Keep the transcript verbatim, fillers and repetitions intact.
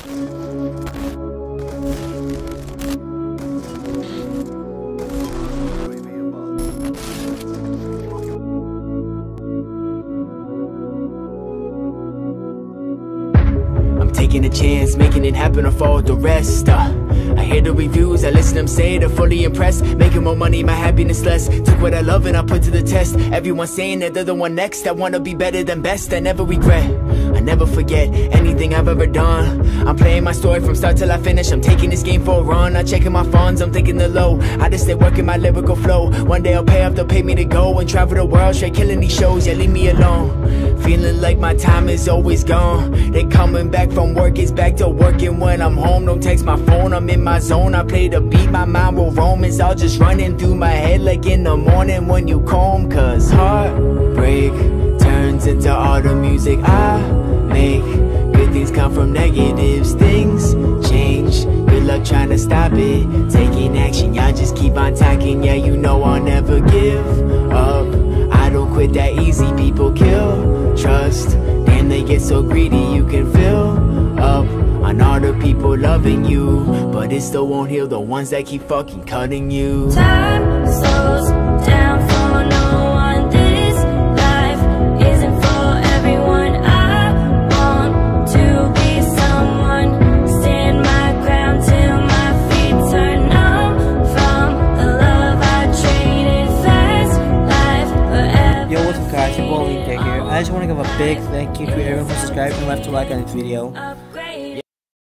Taking a chance, making it happen or fall with the rest. uh, I hear the reviews, I listen to them say they're fully impressed. Making more money, my happiness less. Took what I love and I put to the test. Everyone saying that they're the one next. I wanna be better than best, I never regret. I never forget anything I've ever done. I'm playing my story from start till I finish. I'm taking this game for a run, not checking my funds, I'm thinking the low. I just stay working my lyrical flow. One day I'll pay off, they'll pay me to go and travel the world, straight killing these shows, yeah, leave me alone. Feeling like my time is always gone. They coming back from work, it's back to working when I'm home. Don't text my phone, I'm in my zone. I play the beat, my mind will roam. It's all just running through my head like in the morning when you comb. Cause heartbreak turns into all the music I make. Good things come from negatives, things change. Good luck trying to stop it. Taking action, y'all just keep on talking. Yeah, you know I'll never give up. I don't quit that easy, people kill trust. Damn, they get so greedy, you can fill up on all the people loving you, but it still won't heal the ones that keep fucking cutting you. Time slows down for no one. This life isn't for everyone. I want to be someone. Stand my ground till my feet turn numb from the love I traded. Fast life forever. Yo, what's up guys, your boy Link here. I just want to give a big thank you to everyone who subscribed and left a like on this video.